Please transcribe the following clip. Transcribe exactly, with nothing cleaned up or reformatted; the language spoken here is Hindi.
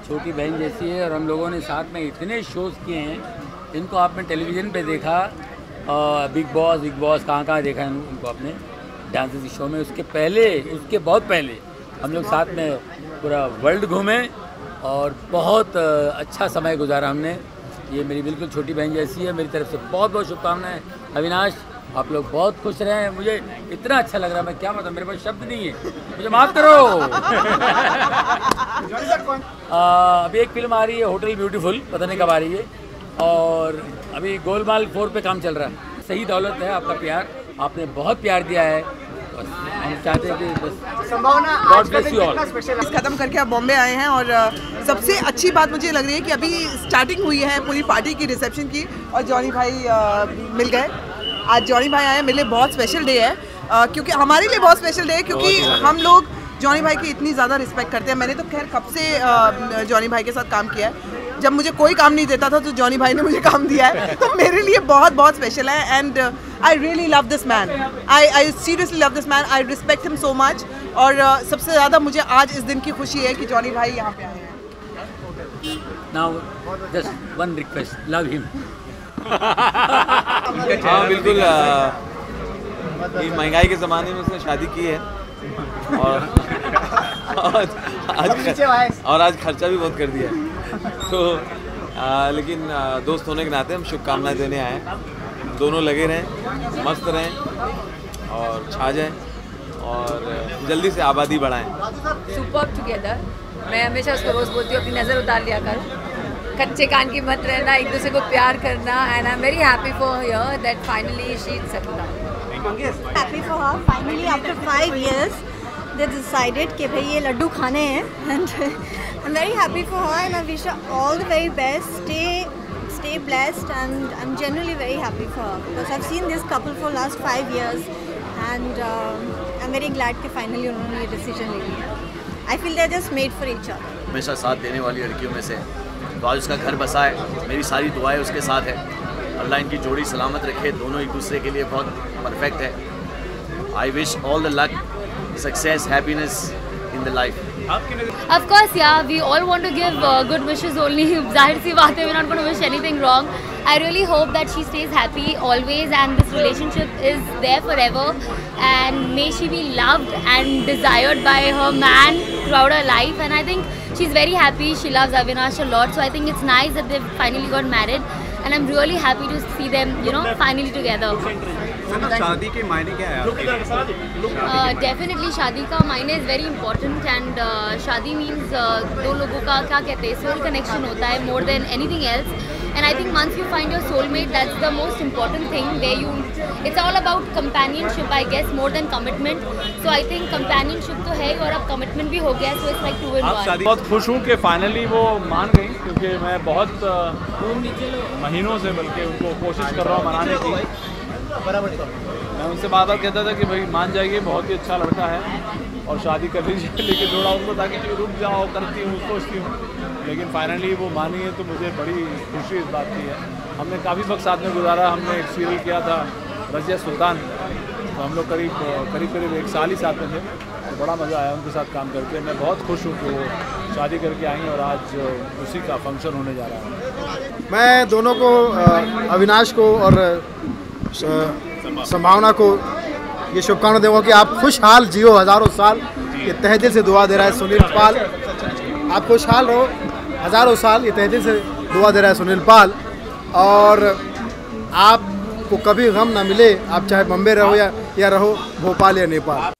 छोटी बहन जैसी है और हम लोगों ने साथ में इतने शोज़ किए हैं जिनको आपने टेलीविज़न पे देखा, बिग बॉस बिग बॉस कहाँ कहाँ देखा है उनको आपने डांस के शो में। उसके पहले उसके बहुत पहले हम लोग साथ में पूरा वर्ल्ड घूमे और बहुत अच्छा समय गुजारा हमने। ये मेरी बिल्कुल छोटी बहन जैसी है। मेरी तरफ से बहुत बहुत शुभकामनाएं। अविनाश, आप लोग बहुत खुश रहें। मुझे इतना अच्छा लग रहा है, मैं क्या बताऊँ, मेरे पास शब्द नहीं है, मुझे माफ़ करो। आ, अभी एक फिल्म आ रही है होटल ब्यूटीफुल, पता नहीं कब आ रही है, और अभी गोलमाल फोर पे काम चल रहा है। सही दौलत है आपका प्यार, आपने बहुत प्यार दिया है। बस हम चाहते हैं कि बस संभावना गॉड ब्लेस यू ऑल। खत्म करके आप बॉम्बे आए हैं और सबसे अच्छी बात मुझे लग रही है कि अभी स्टार्टिंग हुई है पूरी पार्टी की, रिसेप्शन की, और जॉनी भाई आ, मिल गए। आज जॉनी भाई आए, मेरे लिए बहुत स्पेशल डे है, आ, क्योंकि हमारे लिए बहुत स्पेशल डे है क्योंकि हम लोग जॉनी भाई की इतनी ज़्यादा रिस्पेक्ट करते हैं। मैंने तो खैर कब से जॉनी भाई के साथ काम किया है, जब मुझे कोई काम नहीं देता था तो जॉनी भाई ने मुझे काम दिया है, तो मेरे लिए बहुत बहुत स्पेशल है। And I really love this man, I I seriously love this man, I respect him so much. और uh, सबसे ज़्यादा मुझे आज इस दिन की खुशी है कि जॉनी भाई यहाँ पे आए हैं। Now just one request, love him. हाँ बिल्कुल, महंगाई के ज़माने में उसने शादी की है और आज आज और आज खर्चा भी बहुत कर दिया है, तो आ, लेकिन आ, दोस्त होने के नाते हम शुभकामनाएं देने आए हैं। दोनों लगे रहें, मस्त रहें और छा जाएं और जल्दी से आबादी बढ़ाएं। Super together. मैं हमेशा उसको रोज़ बोलती हूँ अपनी नज़र उतार लिया कर, कच्चे कान की मत रहना, एक दूसरे को प्यार करना। And I am very happy for here that finally she settled down. Happy for her, finally after five years they decided कि भाई ये लड्डू खाने हैं, and I'm very happy for her and I wish her all the very best. Stay stay blessed and I'm genuinely very happy for her because I've seen this couple for last five years and um, I'm very glad कि finally उन्होंने ये decision ले लिया। I feel they're just made for each other. हमेशा साथ देने वाली लड़कियों में से तो आज उसका घर बसा है, मेरी सारी दुआएं उसके साथ है। अल्लाह इनकी जोड़ी सलामत रखे, दोनों एक दूसरे के लिए बहुत परफेक्ट है। I wish all the luck, success, happiness in the life. Of course, yeah, we all want to give uh, good wishes only. Zahir si baat hai, we're not going to wish anything wrong. I really hope that she stays happy always and this relationship is there forever. And may she be loved and desired by her man throughout her life. And I think she's very happy. She loves Avinash a lot. So I think it's nice that they've finally got married. And I'm really happy to see them, you know, finally together. शादी के मायने क्या है? डेफिनेटली शादी का मायने इज़ वेरी इंपॉर्टेंट एंड शादी मीन्स दो लोगों का क्या कहते हैं सोल कनेक्शन होता है more than anything else. And I think once you find your soulmate that's the most important thing where you it's all about companionship I guess more than commitment. So I think companionship तो है और अब कमिटमेंट भी हो गया, so it's like two in one. बहुत खुश हूँ कि फाइनली वो मान गई, क्योंकि मैं बहुत महीनों से बल्कि उनको कोशिश कर रहा हूँ मनाने की। मैं उनसे बार बार कहता था कि भाई मान जाइए, बहुत ही अच्छा लड़का है और शादी कर लीजिए, लेकिन थोड़ा उनको था कि रुक जाओ, करती हूँ सोचती हूँ, लेकिन फाइनली वो मानी है तो मुझे बड़ी खुशी इस बात की है। हमने काफ़ी वक्त साथ में गुजारा, हमने एक सीरियल किया था रज़िया सुल्तान, तो हम लोग करीब करीब करीब एक साल ही साथ में थे, तो बड़ा मज़ा आया उनके साथ काम करके। मैं बहुत खुश हूँ कि वो शादी करके आई और आज उसी का फंक्शन होने जा रहा है। मैं दोनों को, अविनाश को और संभावना को ये शुभकामना दूंगा कि आप खुशहाल जियो हज़ारों साल। ये तहे दिल से दुआ दे रहा है सुनील पाल, आप खुशहाल रहो हज़ारों साल, ये तहे दिल से दुआ दे रहा है सुनील पाल। और आपको कभी गम ना मिले, आप चाहे बम्बे रहो या या रहो भोपाल या नेपाल।